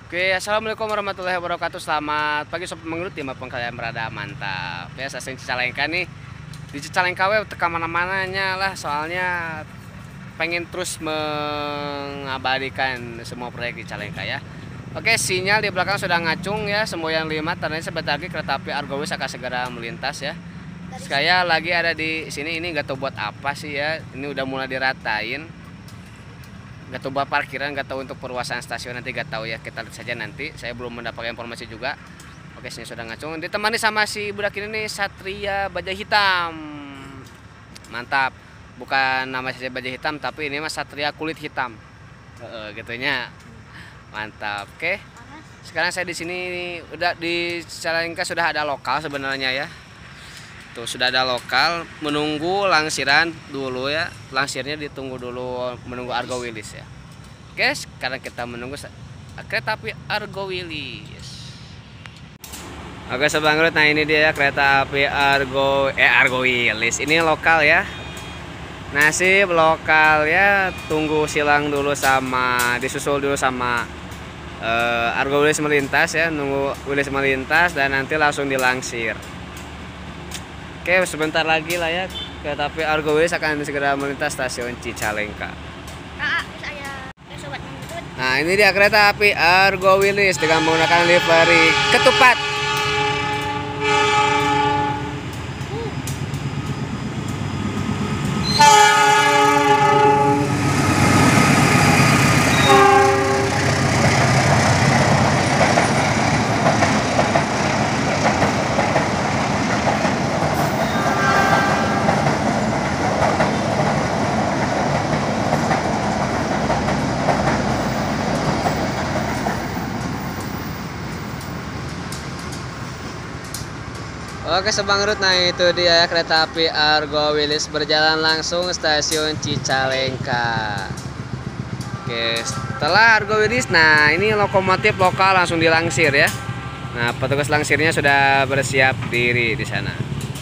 Oke, assalamualaikum warahmatullahi wabarakatuh. Selamat pagi sobat mengelut dimanapun kalian berada, mantap. Ya, saya Cicalengka nih. Di Cicalengka we teka mana-mananya lah, soalnya pengen terus mengabadikan semua proyek di Cicalengka ya. Oke, sinyal di belakang sudah ngacung ya, semboyan 5. Tandanya sebentar lagi kereta api Argowis akan segera melintas ya. Saya lagi ada di sini, ini nggak tahu buat apa sih ya. Ini udah mulai diratain. Gak tahu buat parkiran, gak tahu untuk perluasan stasiun, nanti gak tahu ya, kita lihat saja nanti. Saya belum mendapatkan informasi juga. Oke, sini sudah ngacung, ditemani sama si budak ini nih, Satria Baja Hitam. Mantap, bukan nama saja Baja Hitam, tapi ini mas Satria Kulit Hitam. Gitunya mantap. Oke, sekarang saya di sini udah di Cicalengka, sudah ada lokal sebenarnya ya. Tuh sudah ada lokal, menunggu langsiran dulu ya. Langsirnya ditunggu dulu, menunggu Argowilis ya. Oke, sekarang kita menunggu kereta api Argowilis. Oke sobat ngelut, nah ini dia kereta api Argowilis. Ini lokal ya. Nasib lokal ya, tunggu silang dulu sama disusul dulu sama Argowilis melintas ya, nunggu Wilis melintas dan nanti langsung dilangsir. Oke, sebentar lagi lah ya, kereta api Argowis akan segera melintas stasiun Cicalengka. Nah, ini dia kereta api Argowilis dengan menggunakan livery ketupat. Oke Sobat Ngelut, nah itu dia kereta api Argowilis berjalan langsung stasiun Cicalengka. Oke, setelah Argowilis, nah ini lokomotif lokal langsung dilangsir ya. Nah, petugas langsirnya sudah bersiap diri di sana.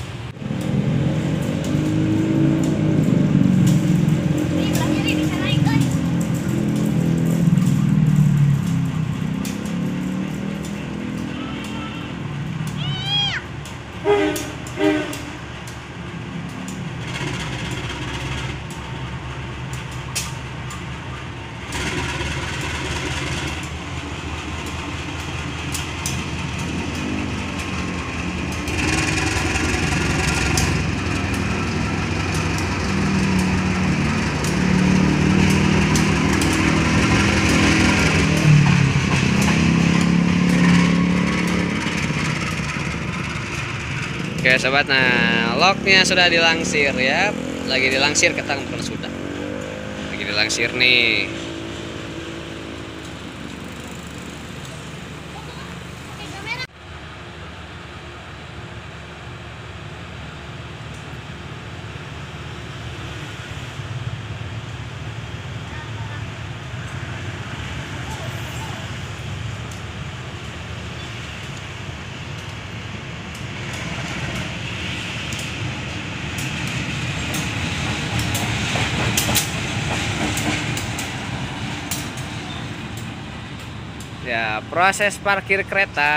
Oke sobat, nah loknya sudah dilangsir ya, lagi dilangsir, ketang bukan sudah, lagi dilangsir nih. Ya, proses parkir kereta.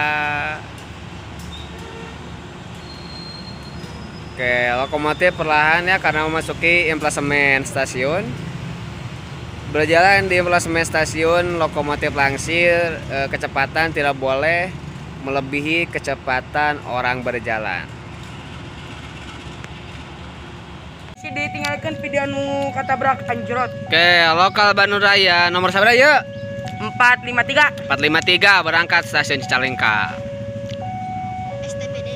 Oke, lokomotif perlahan ya karena memasuki emplasemen stasiun. Berjalan di emplasemen stasiun, lokomotif langsir, kecepatan tidak boleh melebihi kecepatan orang berjalan. Si ditinggalkan video nu katabrak anjrot. Oke, lokal Bandung Raya nomor sabaraha ya? 453 berangkat stasiun Cicalengka. STPD.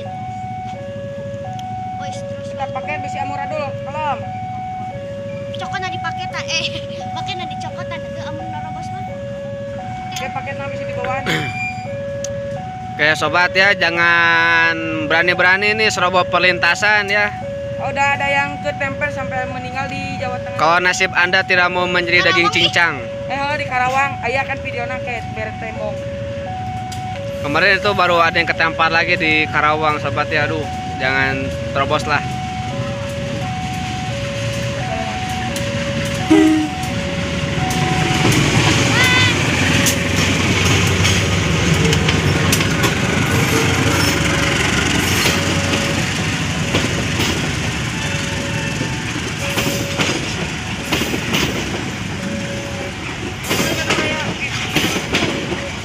Oh, terus kita pakai besi amuradul kalem. cokotna dipakai ta pakai na dicokotan itu amun narobos mah. Oke, pakai nama besi di bawah. Oke sobat ya, jangan berani-berani nih serobot perlintasan ya. Oh, udah ada yang ketempel sampai meninggal di Jawa Tengah. Kalau nasib Anda tidak mau menjadi daging cincang. Di Karawang, aya kan videona ke beret tembok. Kemarin itu baru ada yang ketempar lagi di Karawang sobat ya, aduh, jangan terobos lah.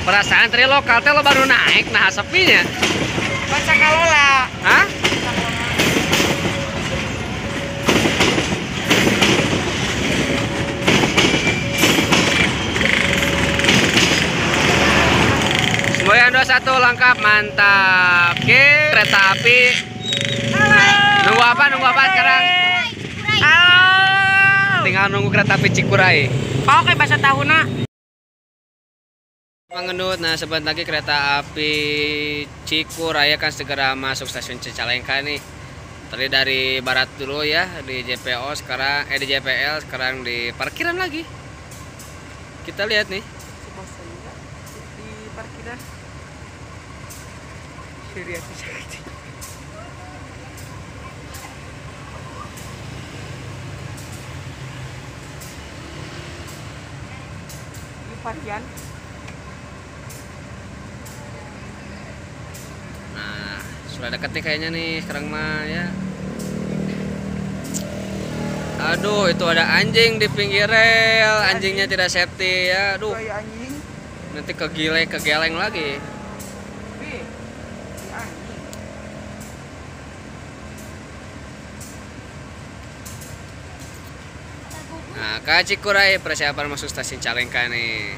Perasaan tadi lokal teh lo baru naik nah sepinya. Baca kalola. Hah? Semboyan 21 lengkap, mantap. Oke, kereta api. Nunggu apa? Nunggu apa sekarang? Tinggal nunggu kereta api Cikuray. Oke, bahasa tahuna. Pengendut, nah sebentar lagi kereta api Cikuray akan segera masuk stasiun Cicalengka nih. Tadi dari barat dulu ya, di JPO sekarang di JPL, sekarang di parkiran lagi. Kita lihat nih. Di parkiran. Serius sakit. Di parkiran. Nah, sudah deket nih kayaknya nih sekarang mah ya. Aduh, itu ada anjing di pinggir rel. Anjingnya tidak safety ya. Aduh, Kayak anjing. nanti kegeleng lagi. Wih, si anjing. Nah, ke Cikuray persiapan masuk stasiun Cicalengka nih.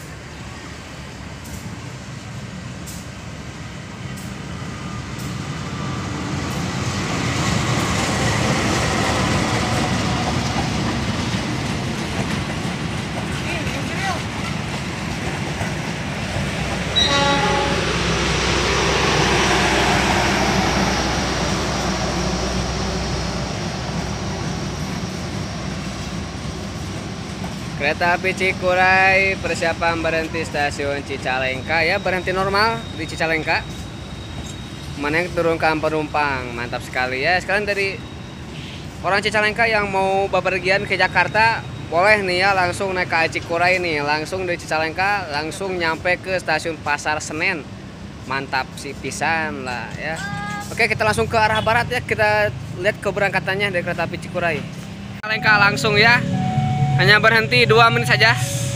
Kereta api Cikuray persiapan berhenti stasiun Cicalengka ya, berhenti normal di Cicalengka. Mana yang turunkan penumpang, mantap sekali ya. Sekarang dari orang Cicalengka yang mau bepergian ke Jakarta boleh nih ya langsung naik ke Cikuray nih, langsung dari Cicalengka langsung nyampe ke stasiun Pasar Senen. Mantap sih pisan lah ya. Oke, kita langsung ke arah barat ya, kita lihat keberangkatannya dari kereta api Cikuray. Cicalengka langsung ya. Hanya berhenti 2 menit saja.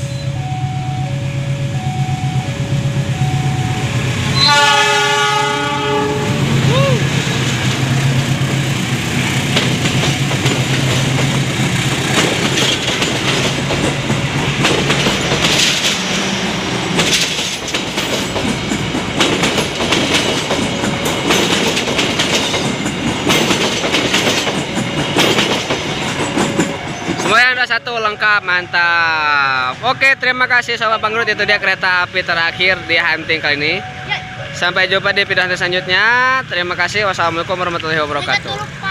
Semuanya ada satu lengkap, mantap. Oke, terima kasih sobat pengerut, itu dia kereta api terakhir di hunting kali ini. Sampai jumpa di video selanjutnya. Terima kasih. Wassalamualaikum warahmatullahi wabarakatuh.